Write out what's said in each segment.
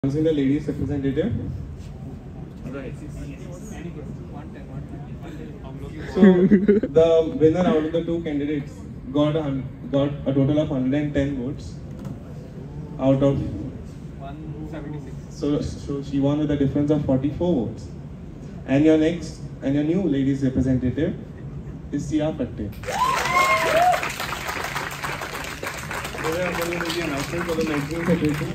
announcing the ladies representative. Right. So the winner out of the two candidates got a total of 110 votes out of 176. So she won with a difference of 44 votes. And your new ladies representative is Sia Patte. I'm going to make the announcement for the magazine secretary.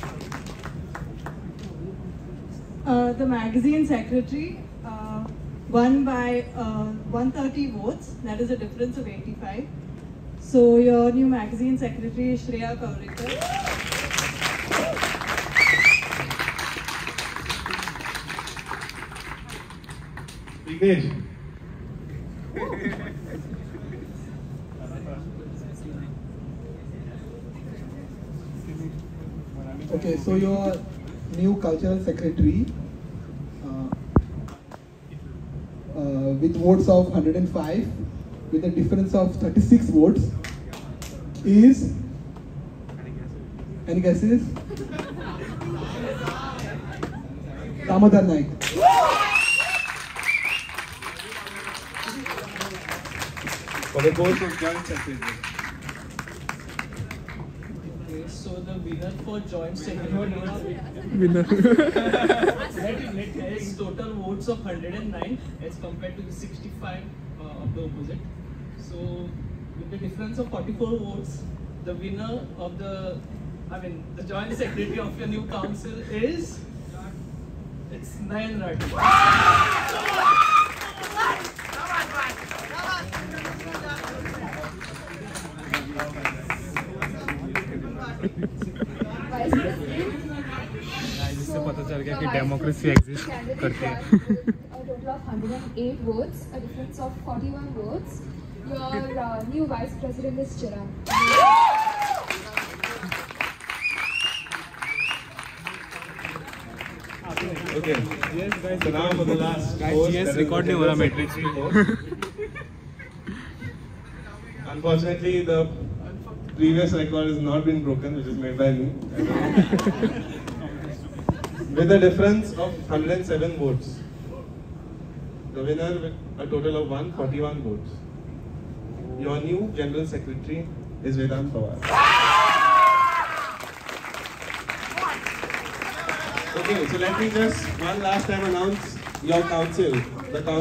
The magazine secretary won by 130 votes. That is a difference of 85. So your new magazine secretary is Shreya Kaurikar. Vignesh. Okay, so your new cultural secretary with votes of 105 with a difference of 36 votes is, any guesses? Damodar Naik. For the post of joint secretary. Okay, so the winner for joint secretary has total votes of 109 as compared to the 65 of the opposite. So with the difference of 44 votes, the winner of the joint secretary of your new council is, it's Nayan Rathi. इससे पता चल गया कि democracy exist करती है. A total of 108 votes, a difference of 41 votes. Your new vice president is Chirag. Okay. Yes, guys. So now for the last Guys, post, yes, that is record the नहीं हो रहा general matrix secretary post. Unfortunately, the previous record has not been broken, which is made by me. With a difference of 107 votes. The winner with a total of 141 votes. Your new General Secretary is Vedant Pawar. Okay, so let me just one last time announce your council. The council